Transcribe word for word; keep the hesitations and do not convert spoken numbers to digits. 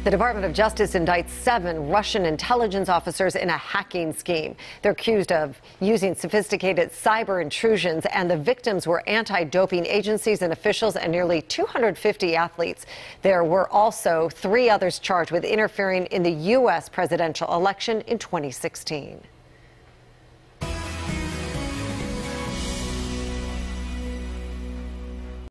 The Department of Justice indicts seven Russian intelligence officers in a hacking scheme. They're accused of using sophisticated cyber intrusions, and the victims were anti-doping agencies and officials and nearly two hundred fifty athletes. There were also three others charged with interfering in the U S presidential election in twenty sixteen.